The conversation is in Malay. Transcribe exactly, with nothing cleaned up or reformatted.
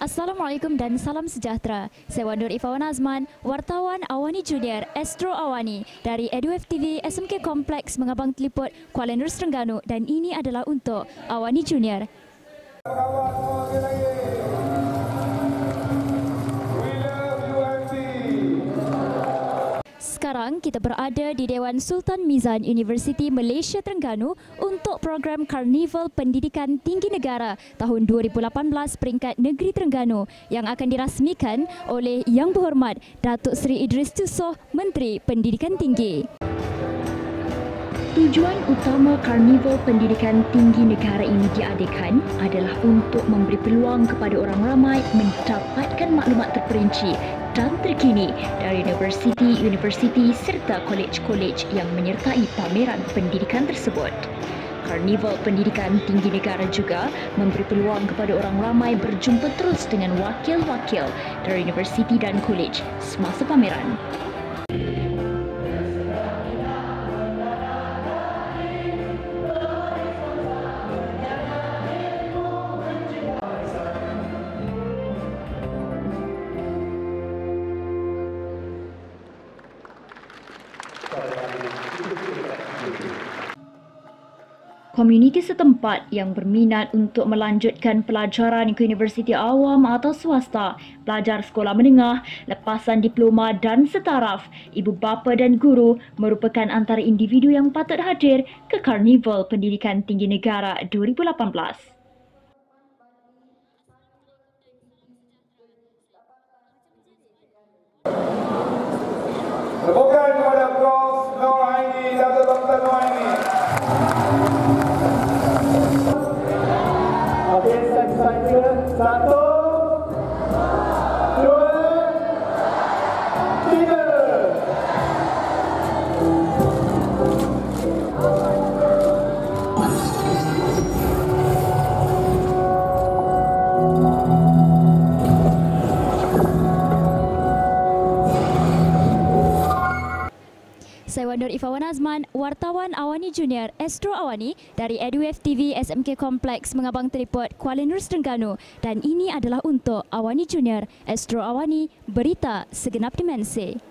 Assalamualaikum dan salam sejahtera. Saya Wan Nur Ifawan Azman, wartawan Awani Junior Astro Awani dari EduF T V S M K Kompleks Mengabang Teliput, Kuala Lumpur, Terengganu, dan ini adalah untuk Awani Junior. Sekarang kita berada di Dewan Sultan Mizan Universiti Malaysia Terengganu untuk program Karnival Pendidikan Tinggi Negara tahun dua ribu lapan belas peringkat Negeri Terengganu yang akan dirasmikan oleh Yang Berhormat Datuk Seri Idris Tusoh, Menteri Pendidikan Tinggi. Tujuan utama Karnival Pendidikan Tinggi Negara ini diadakan adalah untuk memberi peluang kepada orang ramai mendapatkan maklumat terperinci dan terkini dari universiti-universiti serta kolej-kolej yang menyertai pameran pendidikan tersebut. Karnival Pendidikan Tinggi Negara juga memberi peluang kepada orang ramai berjumpa terus dengan wakil-wakil dari universiti dan kolej semasa pameran. Komuniti setempat yang berminat untuk melanjutkan pelajaran ke universiti awam atau swasta, pelajar sekolah menengah, lepasan diploma dan setaraf, ibu bapa dan guru merupakan antara individu yang patut hadir ke Karnival Pendidikan Tinggi Negara dua ribu lapan belas. Tepukan kepada Prof Nur Aini, Datuk Doktor Nur Aini. Okey, saya satu, dua, tiga. Saya Wan Nur Ifawan Azman, wartawan Awani Junior Astro Awani dari EduF T V S M K Kompleks Mengabang Teliput, Kuala Lumpur, Terengganu, dan ini adalah untuk Awani Junior Astro Awani, berita segenap dimensi.